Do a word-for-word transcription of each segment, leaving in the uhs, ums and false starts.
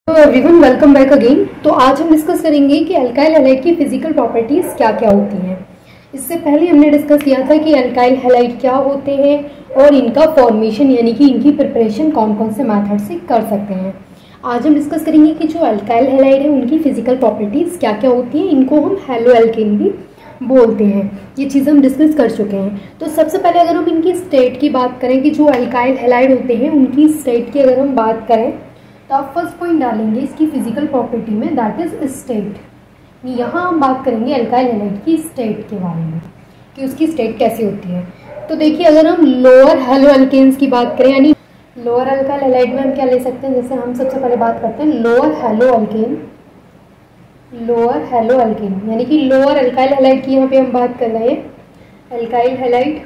तो everyone welcome back again. तो आज हम डिस्कस करेंगे कि अल्काइल हैलाइड की फिजिकल प्रॉपर्टीज क्या क्या होती हैं। इससे पहले हमने डिस्कस किया था कि अल्काइल हैलाइड क्या होते हैं और इनका फॉर्मेशन यानी कि इनकी प्रिपरेशन कौन कौन से मेथड से कर सकते हैं। आज हम डिस्कस करेंगे कि जो अल्काइल हैलाइड है उनकी फिजिकल प्रॉपर्टीज क्या क्या होती हैं। इनको हम हैलोएल्केन भी बोलते हैं। ये चीज़ हम डिस्कस कर चुके हैं। तो सबसे पहले अगर हम इनकी स्टेट की बात करें कि जो अल्काइल हैलाइड होते हैं उनकी स्टेट की अगर हम बात करें तो आप फर्स्ट पॉइंट डालेंगे इसकी फिजिकल प्रॉपर्टी में, दैट इज स्टेट। यहाँ हम बात करेंगे अल्काइल हैलाइड की स्टेट के बारे में कि उसकी स्टेट कैसी होती है। तो देखिए अगर हम लोअर हैलोएल्केन्स की बात करें यानी लोअर अल्काइल हैलाइड में हम क्या ले सकते हैं, जैसे हम सबसे पहले बात करते हैं लोअर हैलोएल्केन। लोअर हैलोएल्केन यानी कि लोअर अल्काइल हैलाइड की यहाँ पे हम बात कर रहे हैं। अल्काइल हैलाइड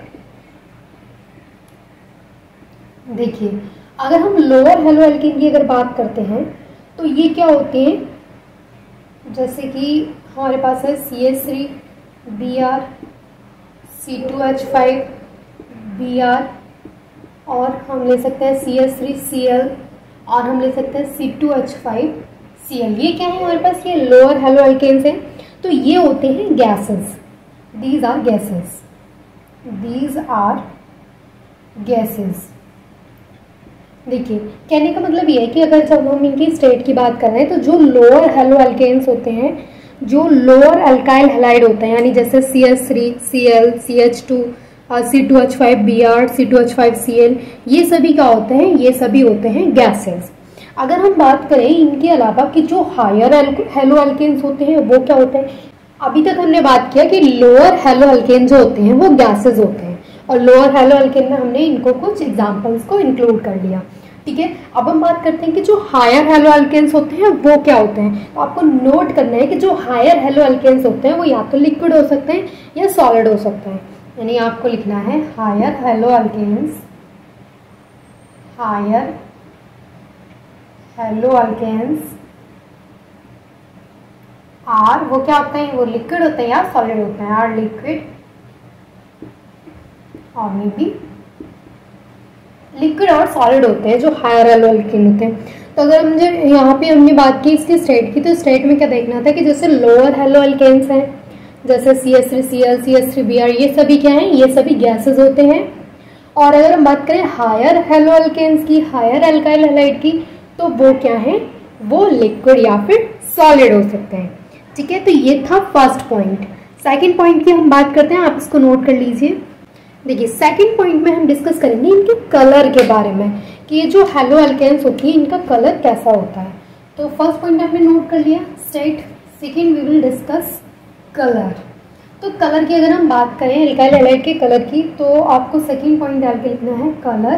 देखिए अगर हम लोअर हैलोएल्केन की अगर बात करते हैं तो ये क्या होते हैं, जैसे कि हमारे पास है C H three B R C two H five B R और हम ले सकते हैं C H three C L और हम ले सकते हैं C two H five C L. ये क्या है हमारे पास, ये लोअर हैलोएल्केन्स हैं। तो ये होते हैं gases, these are gases, these are gases. देखिए कहने का मतलब ये है कि अगर जब हम इनकी स्टेट की बात कर रहे हैं तो जो लोअर हैलोएल्केन्स होते हैं, जो लोअर अल्काइल हैलाइड होते हैं यानी जैसे C H three C L C H two C two H five B R C two H five C L, ये सभी क्या होते हैं, ये सभी होते हैं गैसेस। अगर हम बात करें इनके अलावा कि जो हायर हैलोएल्केन्स होते हैं वो क्या होते हैं, अभी तक हमने बात किया कि लोअर हैलोएल्केन जो होते हैं वो गैसेस होते हैं और लोअर हैलोएल्केन में हमने इनको कुछ एग्जांपल्स को इंक्लूड कर लिया। ठीक है, अब हम बात करते हैं कि जो हायर हैलोएल्केन्स होते हैं वो क्या होते हैं। तो आपको नोट करना है कि जो हायर हैलोएल्केन्स होते हैं वो या तो लिक्विड हो सकते हैं या सॉलिड हो सकते हैं। यानी आपको लिखना है higher haloalkanes, higher haloalkanes are, वो क्या होते हैं, वो लिक्विड होते हैं या सॉलिड होते हैं, आर लिक्विड और मे बी लिक्विड और सॉलिड होते हैं जो हायर हैलोएल्केन होते हैं। तो अगर हम जो यहाँ पे हमने बात की इसकी स्टेट की, तो स्टेट में क्या देखना था कि जैसे लोअर हैलोएल्केन्स हैं जैसे C H three C L C H three B R, ये सभी क्या हैं, ये सभी गैसेस होते हैं। और अगर हम बात करें हायर हैलोएल्केन्स की, हायर अल्काइल हैलाइड की, तो वो क्या है, वो लिक्विड या फिर सॉलिड हो सकते हैं। ठीक है, तो ये था फर्स्ट पॉइंट। सेकेंड पॉइंट की हम बात करते हैं, आप इसको नोट कर लीजिए। देखिए सेकंड पॉइंट में हम डिस्कस करेंगे इनके कलर के बारे में कि ये जो हैलोएल्केन्स होती है इनका कलर कैसा होता है। तो फर्स्ट पॉइंट आपने नोट कर लिया state. Second we will discuss colour. तो कलर की अगर हम बात करें अल्काइल हैलाइड के कलर की, तो आपको सेकंड पॉइंट डाल के लिखना है कलर।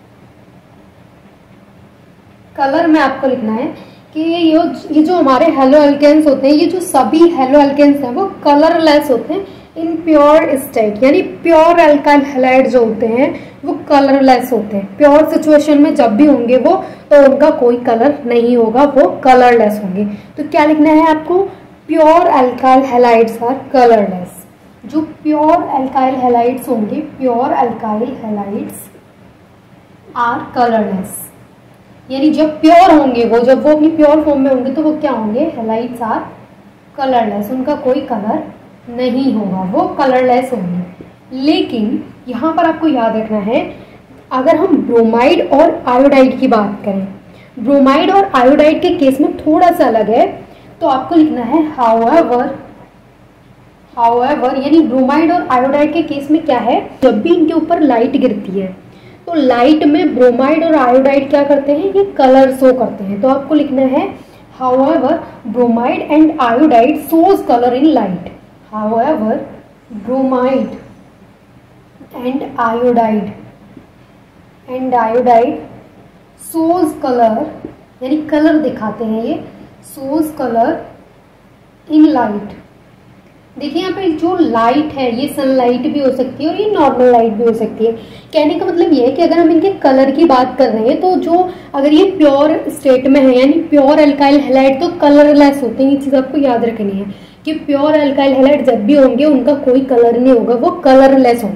कलर में आपको लिखना है कि ये ये जो हमारे हैलोएल्केन्स होते हैं, ये जो सभी हैलोएल्केन्स हैं वो कलरलेस होते हैं इन प्योर स्टेट, यानी प्योर अल्काइल हैलाइड जो होते हैं वो कलरलेस होते हैं। प्योर सिचुएशन में जब भी होंगे वो, तो उनका कोई कलर नहीं होगा, वो कलरलेस होंगे। तो क्या लिखना है आपको, pure alkyl halides are colourless. जो प्योर अल्काइल हैलाइड्स होंगे, pure alkyl halides are colourless, यानी जब प्योर होंगे वो, जब वो अपनी प्योर फॉर्म में होंगे तो वो क्या होंगे, हैलाइड्स आर कलरलेस, उनका कोई कलर नहीं होगा, वो कलरलेस होंगे। लेकिन यहाँ पर आपको याद रखना है अगर हम ब्रोमाइड और आयोडाइड की बात करें, ब्रोमाइड और आयोडाइड के केस में थोड़ा सा अलग है। तो आपको लिखना है हाउएवर, हाउएवर यानी ब्रोमाइड और आयोडाइड के केस में क्या है, जब भी इनके ऊपर लाइट गिरती है तो लाइट में ब्रोमाइड और आयोडाइड क्या करते हैं, ये कलर शो करते हैं। तो आपको लिखना है however bromide and iodide shows colour in light. However, bromide and iodide and iodide shows color, यानी कलर दिखाते हैं, ये shows color in light। देखिए यहाँ पे जो लाइट है ये सनलाइट भी हो सकती है और ये नॉर्मल लाइट भी हो सकती है। कहने का मतलब ये है कि अगर हम इनके कलर की बात कर रहे हैं तो जो अगर ये प्योर स्टेट में है यानी प्योर अल्काइल हैलाइड तो कलरलेस होते हैं। ये चीज़ आपको याद रखनी है कि प्योर अल्काइल हैलाइड जब भी होंगे उनका कोई कलर नहीं होगा, वो कलरलेस होंगे।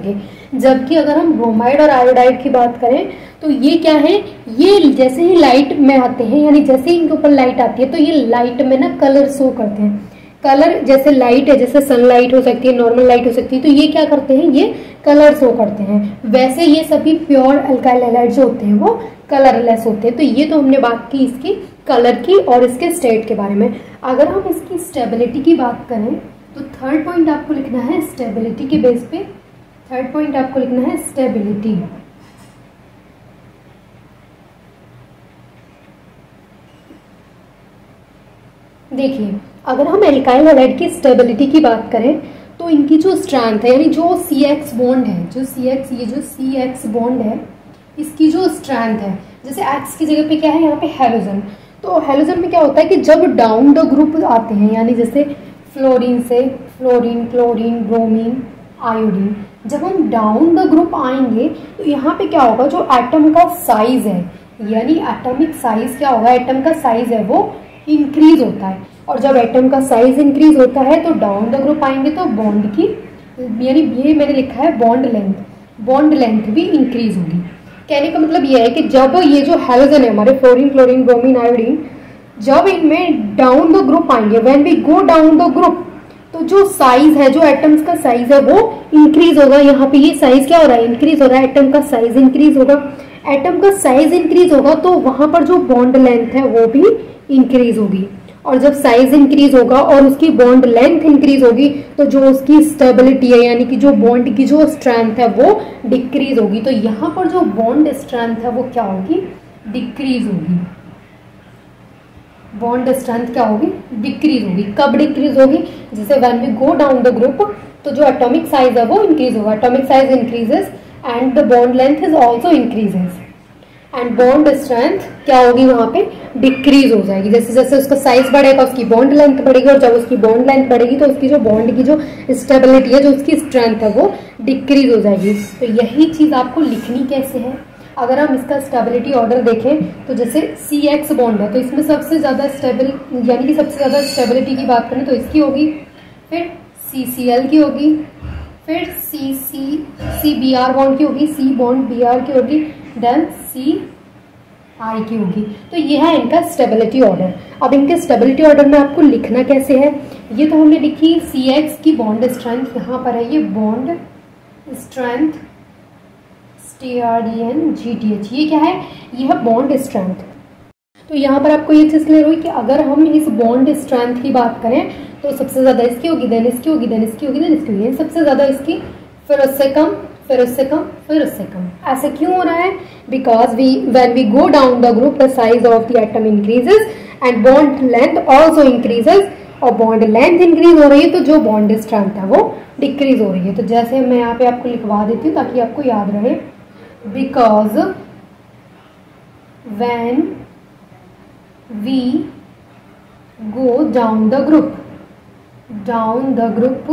जबकि अगर हम ब्रोमाइड और आयोडाइड की बात करें तो ये क्या है, ये जैसे ही लाइट में आते हैं, यानी जैसे ही इनके ऊपर लाइट आती है तो ये लाइट में ना कलर शो करते हैं। कलर जैसे लाइट है, जैसे सनलाइट हो सकती है, नॉर्मल लाइट हो सकती है, तो ये क्या करते हैं, ये कलर शो करते हैं। वैसे ये सभी प्योर अल्काइल हैलाइड जो होते हैं वो कलरलेस होते हैं। तो ये तो हमने बात की इसकी कलर की और इसके स्टेट के बारे में। अगर हम इसकी स्टेबिलिटी की बात करें तो थर्ड पॉइंट आपको लिखना है स्टेबिलिटी के बेस पे। थर्ड पॉइंट आपको लिखना है स्टेबिलिटी। देखिए, अगर हम एल्काइल हैलाइड की स्टेबिलिटी की बात करें तो इनकी जो स्ट्रेंथ है, यानी जो सी एक्स बॉन्ड है, जो सी एक्स ये जो सी एक्स बॉन्ड है, इसकी जो स्ट्रेंथ है, जैसे एक्स की जगह पे क्या है, यहाँ पे हेलोजन। तो हेलोजन में क्या होता है कि जब डाउन द ग्रुप आते हैं, यानी जैसे फ्लोरीन से फ्लोरीन, क्लोरीन, ब्रोमीन, आयोडीन, जब हम डाउन द ग्रुप आएंगे तो यहाँ पे क्या होगा, जो एटम का साइज है, यानी एटॉमिक साइज क्या होगा, एटम का साइज है वो इंक्रीज होता है। और जब एटम का साइज इंक्रीज होता है तो डाउन द ग्रुप आएंगे तो बॉन्ड की, यानी ये मैंने लिखा है बॉन्ड लेंथ, बॉन्ड लेंथ भी इंक्रीज होगी। कहने का मतलब ये है कि जब ये जो हेलोजन है हमारे फ्लोरीन, क्लोरीन, ब्रोमीन, आयोडीन, जब इनमें डाउन द ग्रुप आएंगे, when we go down the group, तो जो साइज है, जो एटम्स का साइज है वो इंक्रीज होगा। यहाँ पे ये साइज क्या हो रहा है, इंक्रीज हो रहा है, एटम का साइज इंक्रीज होगा। एटम का साइज इंक्रीज होगा तो वहां पर जो बॉन्ड लेंथ है वो भी इंक्रीज होगी। और जब साइज इंक्रीज होगा और उसकी बॉन्ड लेंथ इंक्रीज होगी तो जो उसकी स्टेबिलिटी है, यानी कि जो बॉन्ड की जो स्ट्रेंथ है वो डिक्रीज होगी। तो यहाँ पर जो बॉन्ड स्ट्रेंथ है वो क्या होगी, डिक्रीज होगी। बॉन्ड स्ट्रेंथ क्या होगी, डिक्रीज होगी। कब डिक्रीज होगी, जैसे when we go down the group, तो जो एटॉमिक साइज है वो इंक्रीज होगा। Atomic size increases and the bond length is also increases and bond strength क्या होगी, वहां पे डिक्रीज हो जाएगी। जैसे जैसे उसका साइज बढ़ेगा उसकी बॉन्ड लेंथ बढ़ेगी, और जब उसकी बॉन्ड लेंथ बढ़ेगी तो उसकी जो बॉन्ड की जो स्टेबिलिटी है, जो उसकी स्ट्रेंथ है वो डिक्रीज हो जाएगी। तो यही चीज आपको लिखनी कैसे है, अगर हम इसका स्टेबिलिटी ऑर्डर देखें तो जैसे सी एक्स बॉन्ड है तो इसमें सबसे ज्यादा स्टेबल, यानी कि सबसे ज्यादा स्टेबिलिटी की बात करें तो इसकी होगी, फिर सी सी एल की होगी, फिर C C C B R bond की होगी, सी बॉन्ड बी आर की होगी, देन सी आई की होगी। तो ये है इनका स्टेबिलिटी ऑर्डर। अब इनके स्टेबिलिटी ऑर्डर में आपको लिखना कैसे है, ये तो हमने लिखी सी एक्स की बॉन्ड स्ट्रेंथ, यहाँ पर है ये bond strength, T R D N G T H, ये क्या है, ये है बॉन्ड स्ट्रेंथ। तो यहाँ पर आपको ये चीज क्लियर हुई कि अगर हम इस बॉन्ड स्ट्रेंथ की बात करें तो सबसे ज्यादा इसकी होगी, देन इसकी होगी, देन इसकी होगी, देन इसकी होगी, सबसे ज्यादा इसकी, फिर उससे कम, फिर उससे कम, फिर उससे कम। ऐसा क्यों हो रहा है, because we when we go down the group the size of the atom increases and bond length also increases, और बॉन्ड लेंथ इंक्रीज हो रही है तो जो बॉन्ड स्ट्रेंथ है वो डिक्रीज हो रही है। तो जैसे मैं यहाँ पे आपको लिखवा देती हूँ ताकि आपको याद रहे, because when we go down the group down the group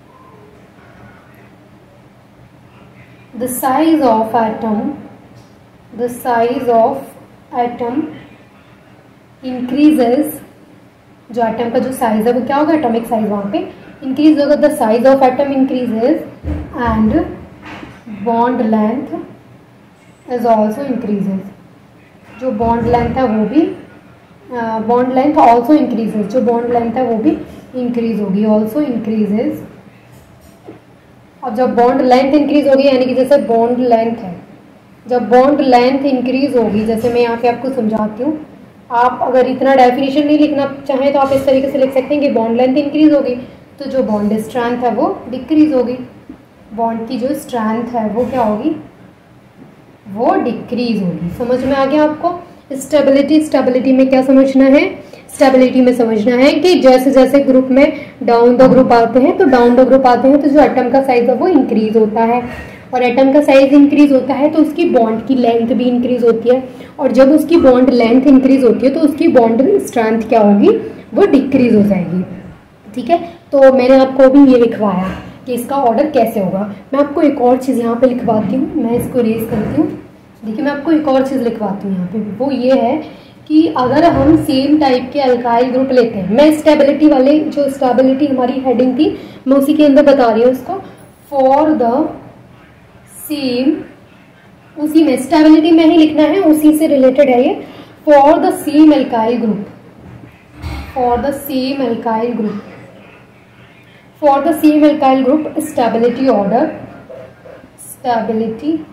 the size of atom the size of atom increases, जो एटम का जो साइज है वो क्या होगा, एटॉमिक साइज वहां पे इंक्रीज होगा, the size of atom increases and bond length is also increases, जो बॉन्ड लेंथ है वो भी, बॉन्ड लेंथ ऑल्सो इंक्रीजेज, जो बॉन्ड लेंथ है वो भी इंक्रीज होगी, ऑल्सो इंक्रीजेज। अब जब बॉन्ड लेंथ इंक्रीज होगी, यानी कि जैसे बॉन्ड लेंथ है, जब बॉन्ड लेंथ इंक्रीज होगी, जैसे मैं यहाँ पे आपको समझाती हूँ, आप अगर इतना डेफिनेशन नहीं लिखना चाहें तो आप इस तरीके से लिख सकते हैं कि बॉन्ड लेंथ इंक्रीज होगी तो जो बॉन्ड स्ट्रेंथ है वो डिक्रीज होगी, बॉन्ड की जो स्ट्रेंथ है वो क्या होगी, वो डिक्रीज होगी। समझ में आ गया आपको। स्टेबिलिटी, स्टेबिलिटी में क्या समझना है, स्टेबिलिटी में समझना है कि जैसे जैसे ग्रुप में डाउन द ग्रुप आते हैं तो डाउन द ग्रुप आते हैं तो जो एटम का साइज है वो इंक्रीज होता है, और एटम का साइज इंक्रीज होता है तो उसकी बॉन्ड की लेंथ भी इंक्रीज होती है, और जब उसकी बॉन्ड लेंथ इंक्रीज होती है तो उसकी बॉन्ड स्ट्रेंथ क्या होगी, वो डिक्रीज हो जाएगी। ठीक है, तो मैंने आपको अभी ये लिखवाया कि इसका ऑर्डर कैसे होगा। मैं आपको एक और चीज़ यहाँ पे लिखवाती हूँ, मैं इसको रेज करती हूँ। देखिए मैं आपको एक और चीज़ लिखवाती हूँ यहाँ पे, वो ये है कि अगर हम सेम टाइप के अल्काइल ग्रुप लेते हैं, मैं स्टेबिलिटी वाले, जो स्टेबिलिटी हमारी हेडिंग थी मैं उसी के अंदर बता रही हूँ इसको, फॉर द सेम, उसी में स्टेबिलिटी में ही लिखना है, उसी से रिलेटेड है ये। For the same alkyl group, for the same alkyl group, for the same alkyl group stability order, stability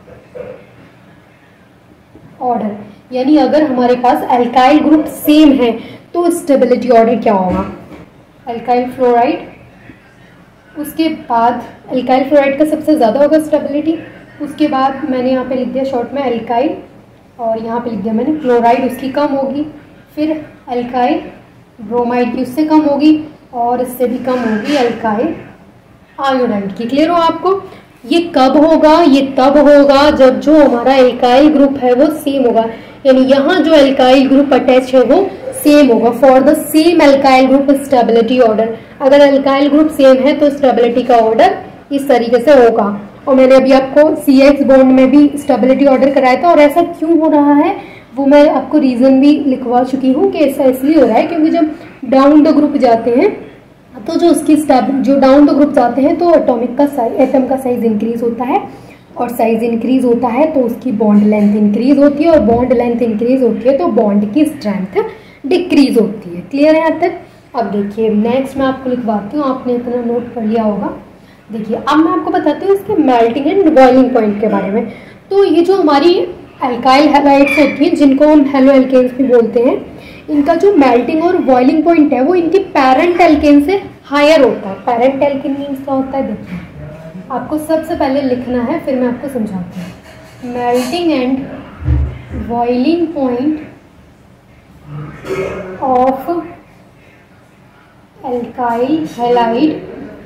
order, यानी अगर हमारे पास एल्काइल ग्रुप सेम है तो स्टेबिलिटी ऑर्डर क्या होगा? एल्काइल फ्लोराइड, उसके बाद एल्काइल फ्लोराइड का सबसे ज़्यादा होगा स्टेबिलिटी, उसके बाद मैंने यहाँ पे लिख दिया शॉर्ट में एल्काइल, और यहाँ पे लिख दिया मैंने फ्लोराइड, उसकी कम होगी, फिर एल्काइल ब्रोमाइड की उससे कम होगी, और इससे भी कम होगी एल्काइल आयोडाइड की। क्लियर हो आपको? ये कब होगा? ये तब होगा जब जो हमारा एल्काइल ग्रुप है वो सेम होगा, यानी यहाँ जो एल्काइल ग्रुप अटैच है वो सेम होगा। For the same alkyl group stability order, अगर एल्काइल ग्रुप सेम है तो स्टेबिलिटी का ऑर्डर इस तरीके से होगा। और मैंने अभी आपको सी एक्स बॉन्ड में भी स्टेबिलिटी ऑर्डर कराया था, और ऐसा क्यों हो रहा है वो मैं आपको रीजन भी लिखवा चुकी हूँ कि ऐसा इसलिए हो रहा है क्योंकि जब डाउन द ग्रुप जाते हैं तो जो उसकी जो डाउन द ग्रुप जाते हैं तो एटॉमिक का साइज, एटम का साइज इंक्रीज होता है, और साइज इंक्रीज होता है तो उसकी बॉन्ड लेंथ इंक्रीज होती है, और बॉन्ड लेंथ इंक्रीज होती है तो बॉन्ड की स्ट्रेंथ डिक्रीज होती है। क्लियर है यहाँ तक? अब देखिए नेक्स्ट मैं आपको लिखवाती हूँ, आपने इतना नोट कर लिया होगा। देखिए अब मैं आपको बताती हूँ इसके मेल्टिंग एंड बॉइलिंग पॉइंट के बारे में। तो ये जो हमारी एल्काइल हैलाइड्स होती हैं जिनको हम हेलो एल्केन्स भी बोलते हैं, इनका जो मेल्टिंग और बॉइलिंग पॉइंट है वो इनके पैरेंट एल्केन से हायर होता है। पैरेंट एल्केन मीन्स क्या होता है? देखिए आपको सबसे पहले लिखना है, फिर मैं आपको समझाती हूँ। Melting and boiling point of alkyl halide,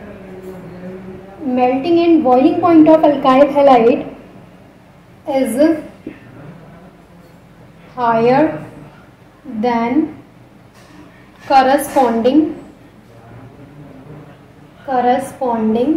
melting and boiling point of alkyl halide is higher than corresponding corresponding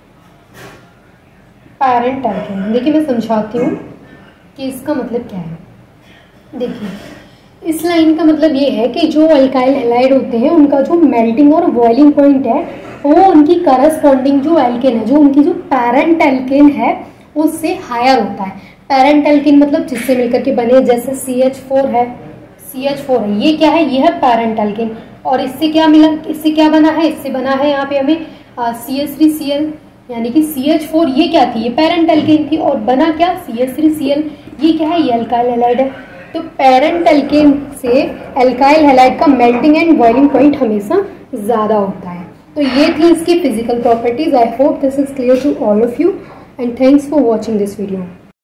parent alkane। देखिए मैं समझाती हूँ कि इसका मतलब क्या है। देखिए इस लाइन का मतलब ये है कि जो अल्काइल हैलाइड होते हैं उनका जो मेल्टिंग और बॉइलिंग पॉइंट है वो उनकी करस्पॉन्डिंग जो एल्केन है, जो उनकी जो पैरेंट एल्केन है उससे हायर होता है। पैरेंट एल्केन मतलब जिससे मिलकर के बने, जैसे सी एच फोर है, सी एच फोर है, ये क्या है? ये है पैरेंट एल्केन। और इससे क्या मिला, इससे क्या बना है? इससे बना है यहाँ पे हमें C H three C L, यानी कि सी एच फोर ये क्या थी? ये पैरेंट एल्केन थी, और बना क्या? C H three C L. ये क्या है? ये अल्काइल हैलाइड है। तो पैरेंट एल्केन से अल्काइल हैलाइड का मेल्टिंग एंड बॉइलिंग पॉइंट हमेशा ज्यादा होता है। तो ये थी इसकी physical properties. I hope this is clear to all of you, and thanks for watching this video.